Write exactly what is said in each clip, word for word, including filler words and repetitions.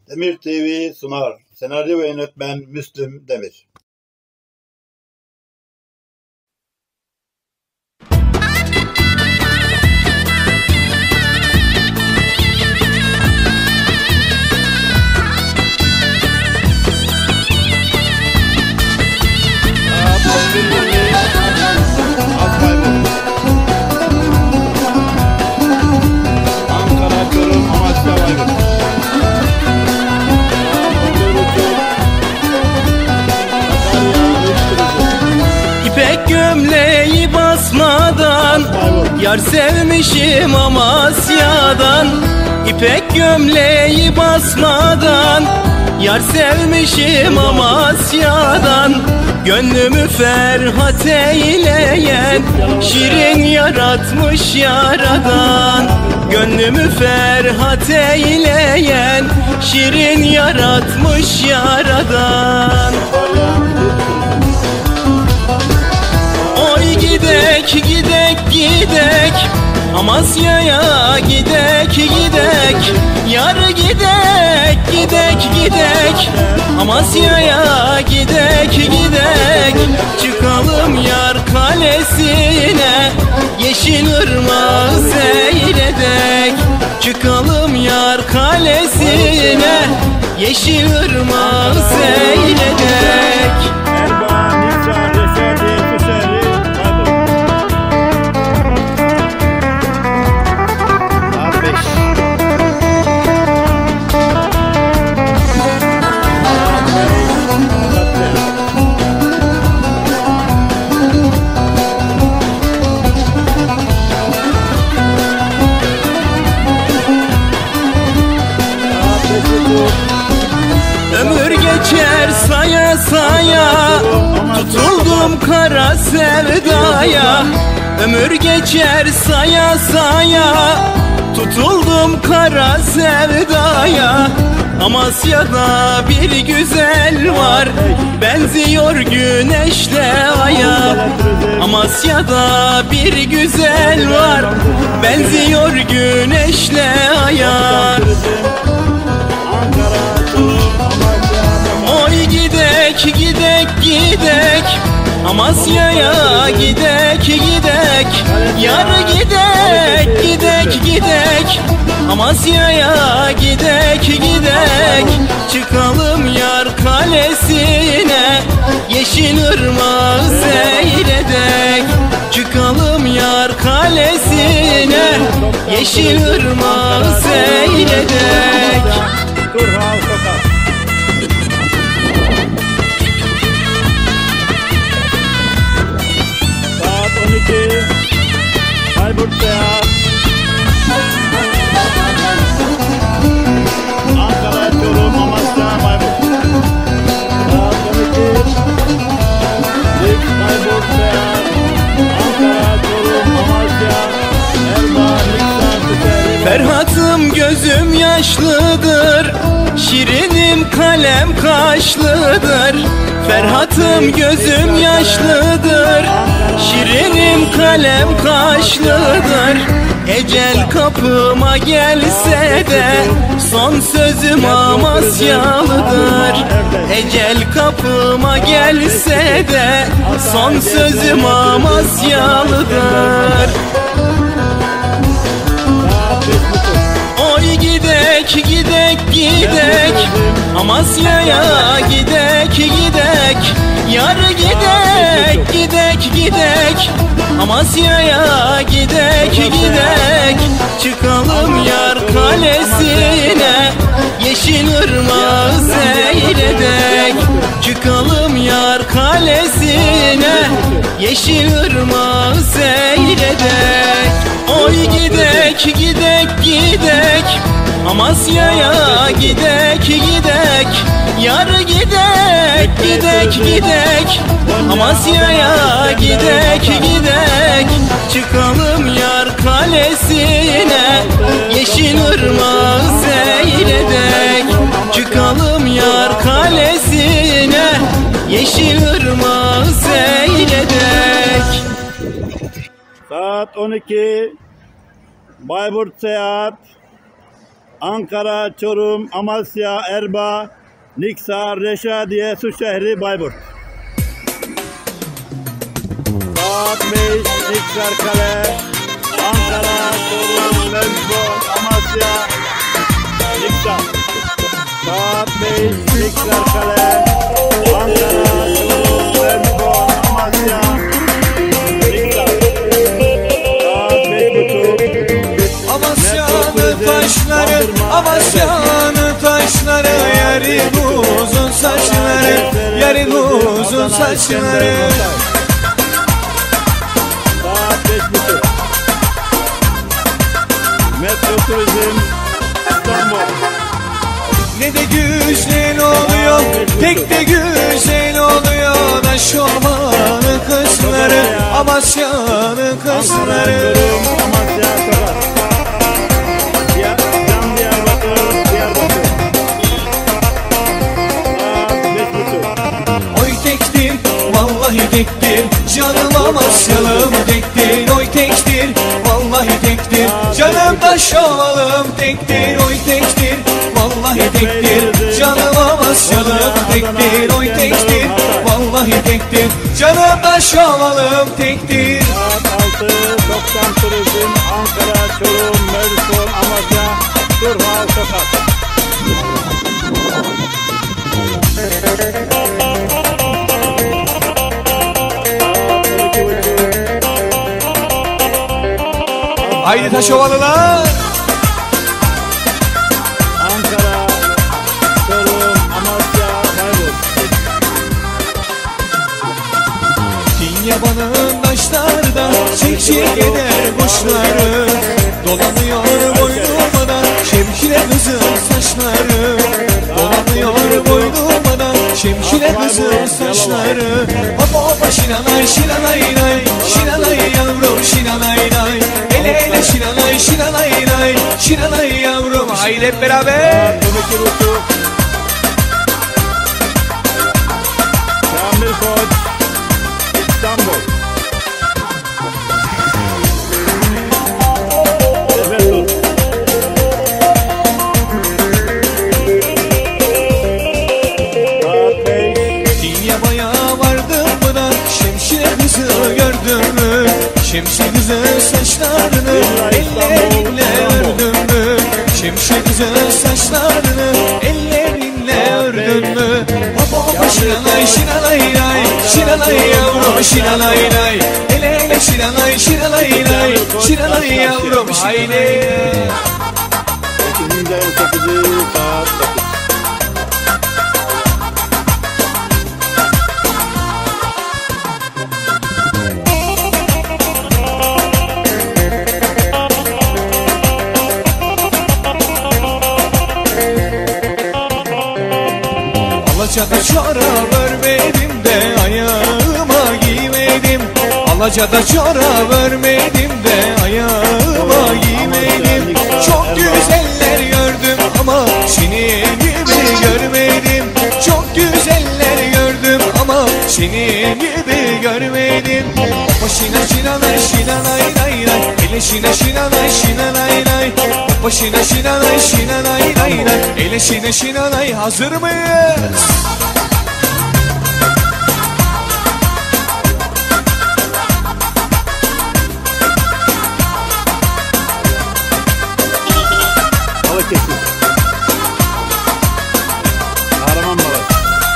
Demir T V sunar. Senaryo ve yönetmen Müslüm Demir. Ankara, Çorum, Amasya, Bayburt. İpek gömleği basmadan yar sevmişim Amasya'dan. İpek gömleği basmadan yar sevmişim Amasya'dan. Gönlümü ferhat eyleyen şirin yaratmış yaradan. Gönlümü ferhat eyleyen şirin yaratmış yaradan. Oy gidek gidek gidek Amasya'ya gidek gidek. Yar gidek gidek gidek Amasya'ya gidek gidek. Çıkalım yar kalesine yeşil ırmağı seyredek. Çıkalım yar kalesine yeşil ırmağı seyredek. Ömür geçer saya saya, tutuldum kara sevdaya. Ömür geçer saya saya, tutuldum kara sevdaya. Amasya'da bir güzel var, benziyor güneşle aya. Amasya'da bir güzel var, benziyor güneşle aya. Oy gidek gidek gidek Amasya'ya gidek gidek. Yar gidek gidek gidek Amasya'ya gidek gidek. Çıkalım yar kalesine yeşil ırmağı seyredek. Çıkalım yar kalesine yeşil ırmağı seyredek. Saat on iki Bayburt Seyahat. Ankara, Çorum, Amasya, Bayburt. Saat on iki Dik Bayburt Seyahat. Ankara, Çorum, Amasya, Erdoğan, Niksan, Tüteri. Ferhat'ım gözüm yaşlıdır, şirinim kalem kaşlıdır. Ferhat'ım gözüm yaşlıdır, şirinim kalem kaşlıdır. Ecel kapıma gelse de son sözüm Amasyalıdır. Ecel kapıma gelse de son sözüm Amasyalıdır. Oy gidek gidek gidek Amasya'ya gidek gidek. Yar gidek gidek gidek Amasya'ya gidek gidek. Çıkalım yar kalesine yeşil ırmağı seyredek. Çıkalım yar kalesine yeşil ırmağı seyredek. Oy gidek gidek gidek Amasya'ya gidek gidek. Yar gidek gidek gidek Amasya'ya gidek gidek. Çıkalım yar kalesine yeşil ırmağı seyredek. Çıkalım yar kalesine yeşil ırmağı seyredek. Saat on iki Bayburt Seyahat. Ankara, Çorum, Amasya, Erbaa, Niksar, Reşadiye, Suşehri, Bayburt. Saat beş, Niksar Kale, Ankara, Çorum, Lensbon, Amasya, Niksar. Saat beş, Niksar Kale, Ankara, Çorum, Lensbon, Amasya, Niksar. Saat beş buçuk. Amasya'nın taşları, Amasya'nın taşları, yerin uzun saçları, yerin uzun saçları. Saat beş buçuk. Metro Turizm İstanbul. Ne de güzel oluyor, pek de güzel oluyor da Şorman'ın kızları, Amasya'nın kızları. Amasya, Tokat. Cam Diyarbakır, Diyarbakır. Saat beş buçuk. Oy tektir, vallahi tektir, canım Amasyalım tektir. Oy tektir, vallahi tektir, canım taş ovalım tektir. Oy tektir, vallahi tektir, canım Amasyalım tektir. Oy tektir, vallahi tektir, canım taş ovalım tektir. Saat altı. doksan Turizm Ankara, Çorum, Mersin, Amasya, Turhal, Tokat. Haydi Taşovalılar. Ankara, Çorum, Amasya, Bayburt. Yabanın taşlarda çek çek eder kuşları, dolanıyor boynuma da şemşire kızın saçları. Dolanıyor boynuma da şemşire kızın saçları. Hopa hopa şinanay şinanay nay, şinanay yavrum şinanay nay. Ele ele şinanay şinanay nay, şinanay yavrum. Haydi hep beraber. Kamil Koç İstanbul. Efendim. Saat beş. Dinyabaya vardım mı da şemsiye kızı gördün mü? Şemsiye kızı saçlarını ellerinle ördün mü? Şemsiye kızı saçlarını ellerinle ördün mü? Hopa hopa şinanay şinanay nay, şinanay yavrum şinanay nay. Ele ele şinanay şinanay nay, şinanay yavrum haydi. sekizinci ayın sekizi saat dokuz. Alaca'da çorap örmedim de ayağıma giymedim. Alaca'da çorap örmedim de ayağıma giymedim. Çok güzeller gördüm ama senin gibi görmedim. Çok güzeller gördüm ama senin gibi görmedim. Hopa şina şina nay şina nay nay nay, ele şina şina nay şina nay nay. Hopa şina şina nay şina nay nay nay, ele şina şina nay. Hazır mıyız? Balıkesir. Kahramanmaraş.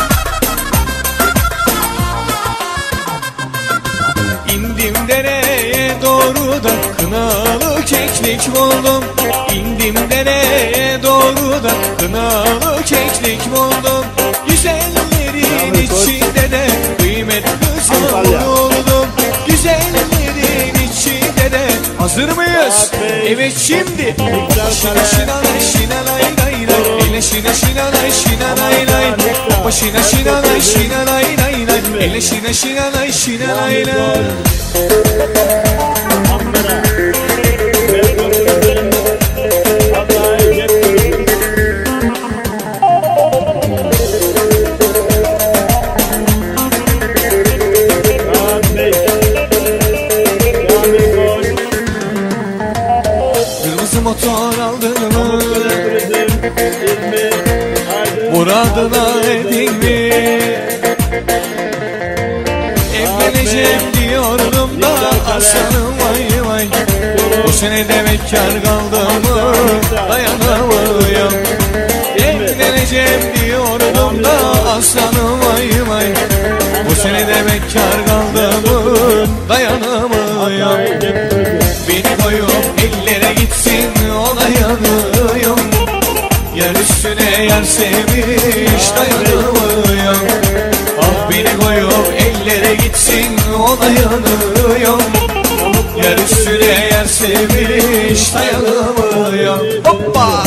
İndim dereye doğru da kınalı keklik buldum. İndim dereye doğru da kınalı keklik buldum. Güzellerin içinde de kıymet kızı buldum. Güzellerin içinde de. Hazır mıyız? Evet şimdi. Şina şina nay şina nay nay nay, ele şina şina nay şina nay nay. Hopa şina şina nay şina nay nay nay, ele şina şina nay şina nay nay. Ankara. Metro Turizm. Hatay, Jet Turizm. Saat beş. Kamil Koç. Kırmızı motor aldın mı? muradına erdin mi? Evleneceğim diyordum da aslanım vay vay. Bu sene de bekar kaldım dayanamıyorum. Evleneceğim diyordum da aslanım vay vay. Bu sene de bekar kaldım dayanamıyorum. Beni koyup ellere gitsin ona yanıyorum. Yer üstüne yer sevmiş dayanamıyorum. Ah beni koyup ellere gitsin ona yanıyorum. Yer üstüne yer sevmiş dayanamıyorum. Hoppa!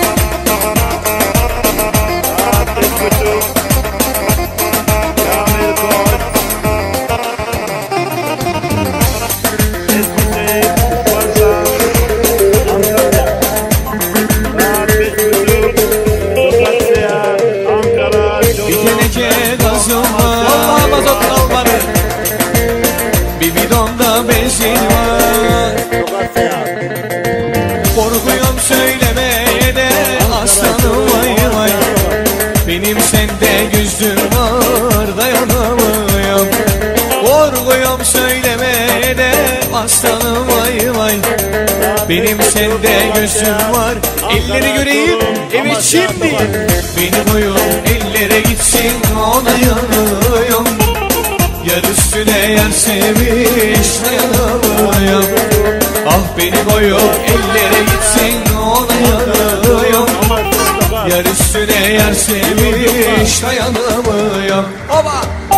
Benzin var. Korkuyorum söylemeye de aslanım vay vay. Benim sende gözüm var dayanamıyorum. Korkuyorum söylemeye de aslanım vay vay. Benim sende gözüm var. Elleri göreyim, evet şimdi. Beni koyun ellere gitsin ona yanıyorum. Yer üstüne yer sevmiş dayanamıyorum. Ah beni koyup ellere gitsin ona yanıyorum. Yer üstüne yer sevmiş dayanamıyorum. Oba!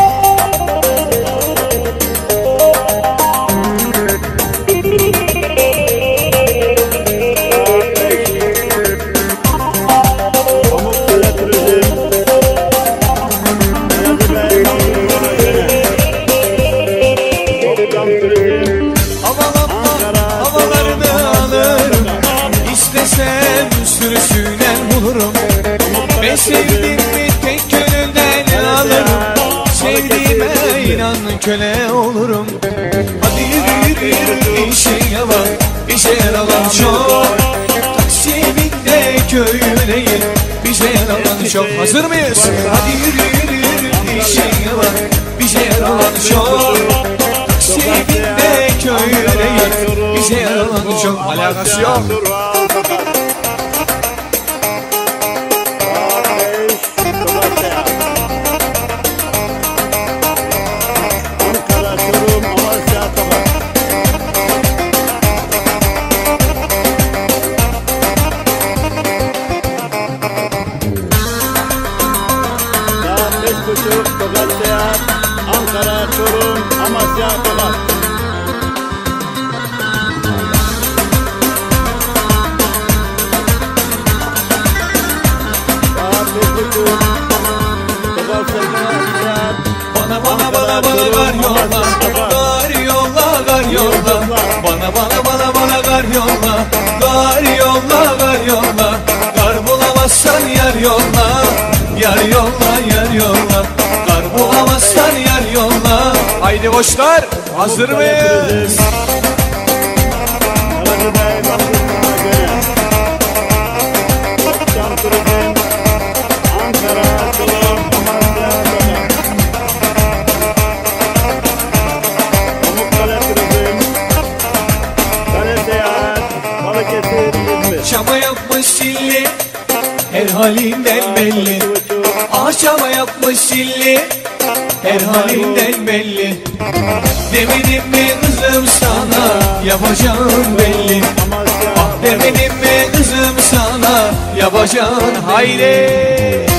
Sürüsüyle bulurum. Ben sevdim mi tek gönülden alırım. Sevdiğime inan köle olurum. Hadi yürü yürü yürü işe bak, işe yaralan çok. Taksim'inde köyüne gel, bize yaralan çok. Hazır mıyız? Hadi yürü yürü yürü işe bak, bize yaralan çok. Taksim'inde köyüne gel, bize yaralan çok. Alakası yok. Ankara, Çorum, Amasya, Tokat. Bana bana bana bana gar yolla, gar yolla, gar yolla. Bana bana bana bana gar yolla, gar yolla, gar yolla. Gar bulamazsan yar yolla, yar yolla, yar yolla. Gar bulamazsan yar yolla. Haydi boşlar, hazır mıyız? Çaba yapmış silli, her halinden belli. Ah çaba yapmış silli, her halinden belli. Demedim mi kızım sana, yapacağım belli. Ah demedim mi kızım sana, yapacağım haydi.